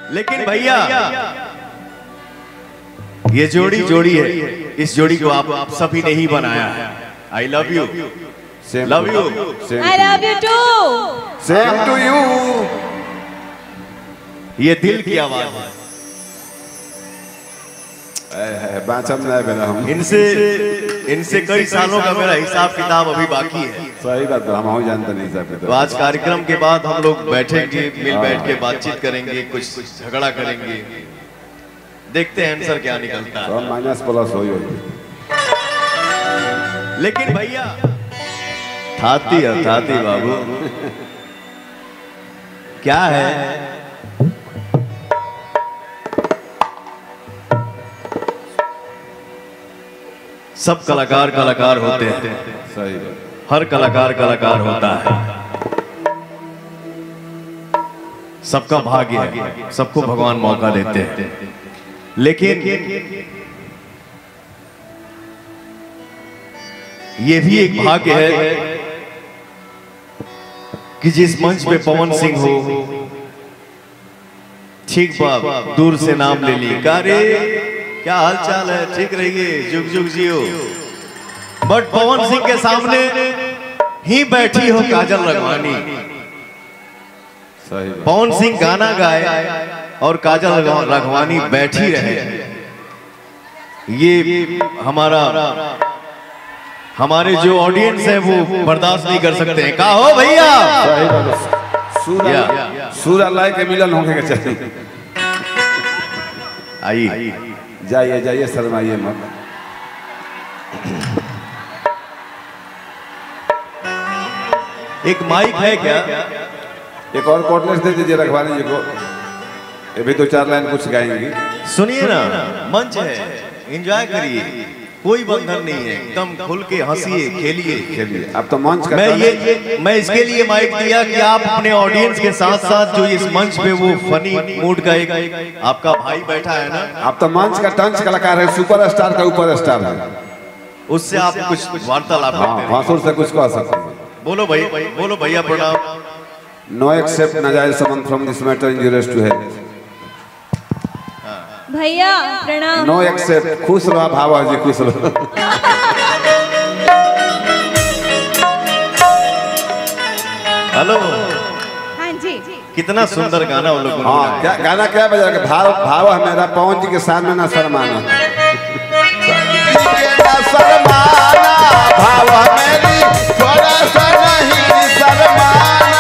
लेकिन भैया ये जोड़ी है, इस जोड़ी को आप सभी ने ही बनाया। I love you, love you, I love you too, same to you. ये दिल की आवाज है। हम इनसे कई सालों का मेरा हिसाब किताब अभी बाकी है। सही बात है, हम जानते नहीं सकते। तो आज कार्यक्रम के बाद हम लोग बैठेंगे, मिल बैठ के बातचीत करेंगे, कुछ झगड़ा करेंगे, देखते हैं आंसर क्या निकलता है। माइनस प्लस हो। लेकिन भैया थाती बाबू क्या है, सब कलाकार होते हैं। सही, हर कलाकार होता है। सबका भाग्य है, सबको भगवान मौका देते हैं। लेकिन ये भी एक भाग्य है कि जिस मंच पे पवन सिंह हो, ठीक बाप दूर से नाम ले ली, कारे क्या हाल चाल है, ठीक रहिए, जुग जुग जियो। बट पवन सिंह के सामने ही बैठी हो काजल रघवानी। पवन सिंह गाना गाए और काजल रघवानी बैठी रहे, ये हमारे जो ऑडियंस है वो बर्दाश्त नहीं कर सकते हैं। कहा हो भैया, सूर्य लाए के मिलन होने के चाहिए। आइए जाइए शर्माइए मत। एक माइक है क्या? एक और कोटलेस दे दीजिए रखवानी जी को, ये भी 2-4 लाइन कुछ गाएंगी। सुनिए ना, मंच है, एंजॉय करिए, कोई बंधन नहीं है, एकदम खुल के हंसिए, खेलिए। अब तो मंच का मैं इसके लिए माइक दिया कि आप अपने ऑडियंस के साथ साथ जो इस मंच पे वो फनी मूड का एक आपका भाई बैठा है ना, आप तो मंच का टंच कलाकार है, सुपरस्टार का ऊपर स्टार है, उससे आप कुछ वार्तालाप करते हैं। भासुर से कुछ कह सकते हैं। बोलो भैया प्रणाम। नो एक्सेप्ट नाजायज समन from this matter injurious to health. भैया प्रणाम। नो एक्सेप्ट, खुश रहो भावा जी, खुश रहो। हेलो, हाँ जी, कितना सुंदर गाना वो लोग। हाँ, क्या गाना क्या बजा के भाव है मेरा, पवन जी के सामने ना शर्माना, भाव मेरी थोड़ा सा नहीं शर्माना।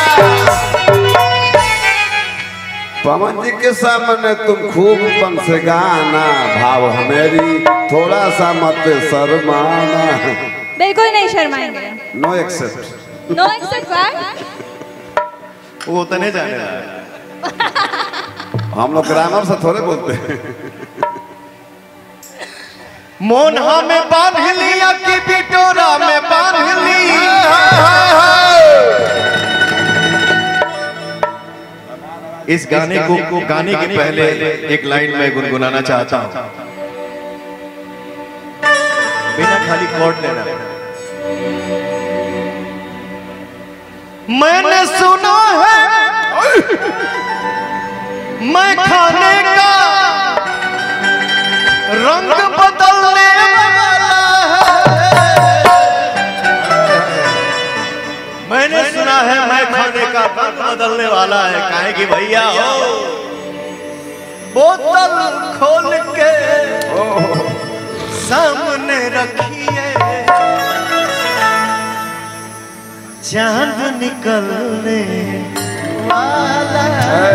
पवन जी के सामने तुम खूब पन से गाना, भाव मेरी थोड़ा सा मत शर्माना। बिल्कुल नहीं शर्माएंगे। No accept, no accept. वो तने जाने रहा है। हम लोग ग्रामर से थोड़े बोलते हैं। मोन्हा में बांध लिया कि बिटोरा में बांध ली। इस गाने को गाने के पहले एक लाइन में गुनगुनाना चाहता हूं, बिना खाली कॉर्ड लेना। मैंने सुना है मैं खाने का रंग बदलने वाला है। मैंने सुना है मैं खाने का रंग बदलने वाला है। काहे कि भैया हो, बोतल खोल के सामने रखिए, चांद निकलने वाला है।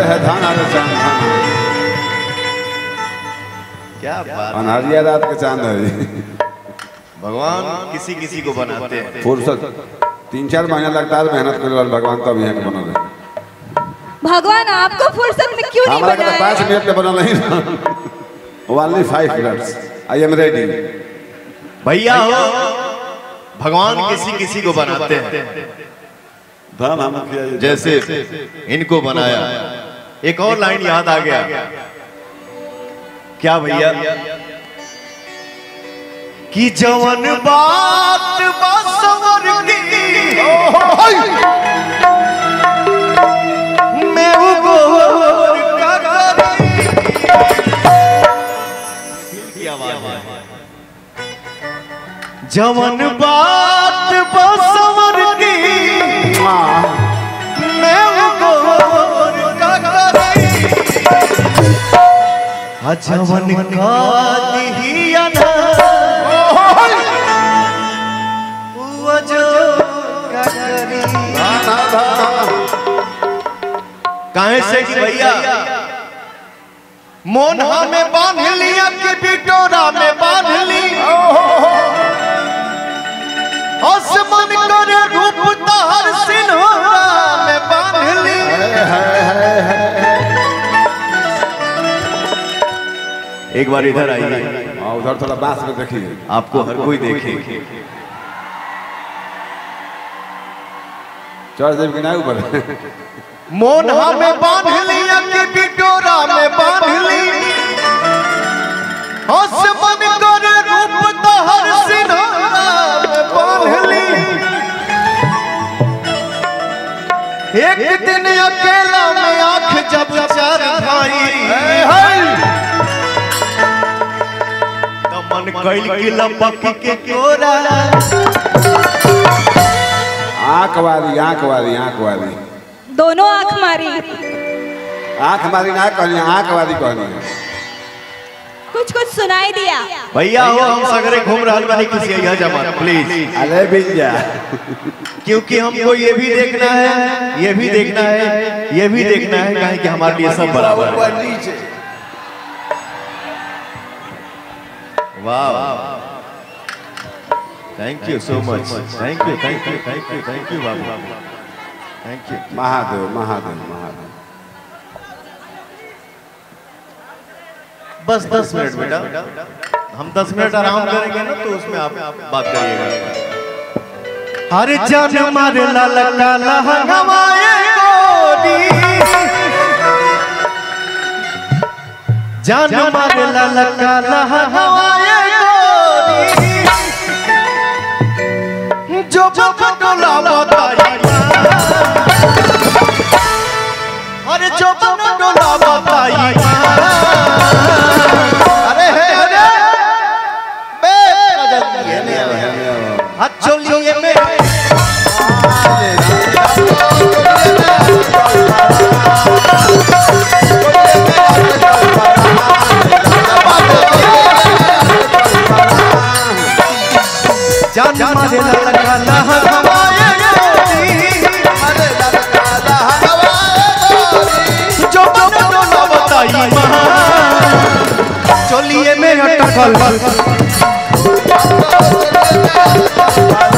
क्या बात, अनहरिया रात के चांद है। भगवान किसी किसी को बनाते हैं। फुर्सत 3-4 महीना लगता है मेहनत करने वाले भगवान, तब यहाँ के बना रहे। भगवान आपको फुर्सत में क्यों नहीं बनाया? 5 मिनट में बना नहीं, only 5 minutes. I am ready. भैया हो, भगवान किसी किसी को बनाते हैं, जैसे इनको बनाया। एक और लाइन याद आ गया, क्या भैया, कि जवन बात बसवर की मैं वो गोर का करी। जवन बात बसवर की मैं गोर का करी जवन का दिहिया ना वो जो का करी काहे से कि भैया मोन्हा में बांध लिया कि बिटोरा में बांध ली आसमान करे रूप तार सिन्होरा में बांध ली एक बार इधर आइए उधर थोड़ा बांस में देखिए आपको हर कोई देखे चढ़ देव कि नहीं ऊपर मोन्हा में बांध लिया कि बिटोरा में बांध ली आसमान करे रूप तार सिन्होरा में बांध ली एक दिन अकेला में आंख जब चार भाई तो मन कैल की लपक के कोरा आंख वाली दोनों आंख मारी ना कहनी आंख वाली कहनी कुछ सुनाई दिया भैया हो हम सगरे घूम रहा बानी किसी यह जमात प्लीज अरे बिंजा क्योंकि हमको ये भी देखना है ये भी देखना है ये भी देखना है कहीं कि हमारे लिए सब बराबर है वाह thank you so much thank you बाबू थैंक यू महादेव बस 10 मिनट बेटा हम 10 मिनट आराम करेंगे ना तो उसमें आप बात करिएगा हर जान मारे लाला काला हवाए गोरी जान मारे लाला काला हवाए गोरी जो बटोला बताई अरे जो बटोला बताई अरे चलिए में जान मारे ललकाला हवाए गोरी जो बटोला बताई चलिए में अटकल